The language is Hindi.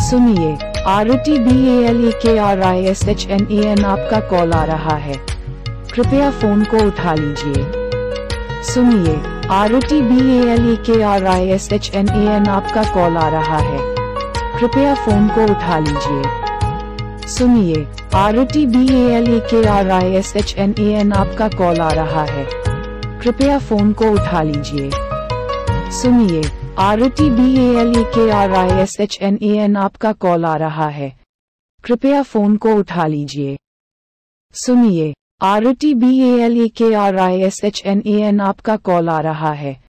सुनिए, RTBALEKRISHNAN आपका कॉल आ रहा है, कृपया फोन को उठा लीजिए। सुनिए, RTBALEKRISHNAN आपका कॉल आ रहा है, कृपया फोन को उठा लीजिए। सुनिए, RTBALEKRISHNAN आपका कॉल आ रहा है, कृपया फोन को उठा लीजिए। सुनिए, RTBALEKRISHNAN आपका कॉल आ रहा है, कृपया फोन को उठा लीजिए। सुनिए, RTBALEKRISHNAN आपका कॉल आ रहा है,